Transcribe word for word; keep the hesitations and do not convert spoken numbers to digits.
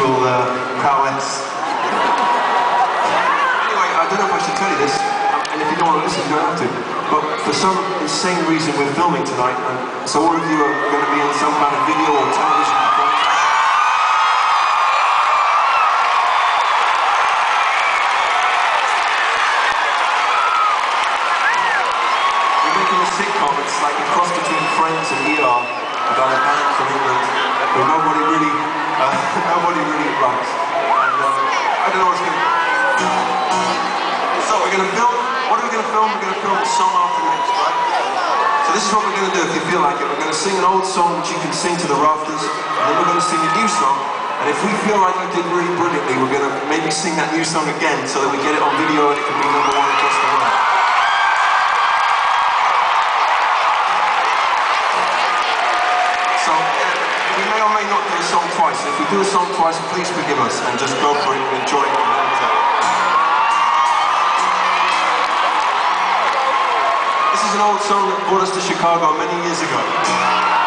unusual uh, prowess. Anyway, I don't know if I should tell you this, and if you don't want to listen, you don't have to. But for some insane reason, we're filming tonight, and so all of you are going to be in some kind of video or television performance. We're making a sitcom. It's like a cross between Friends and E R about a band from England who nobody really, uh, nobody really likes. And uh, I don't know what's going to. So we're going to film. What are we going to film? We're going to film a song after next, right? So this is what we're going to do if you feel like it. We're going to sing an old song which you can sing to the rafters, and then we're going to sing a new song. And if we feel like you did really brilliantly, we're going to maybe sing that new song again so that we get it on video and it can be number one across the world. So we may or may not do a song twice. If we do a song twice, please forgive us and just go for it and enjoy it. This is an old song that brought us to Chicago many years ago.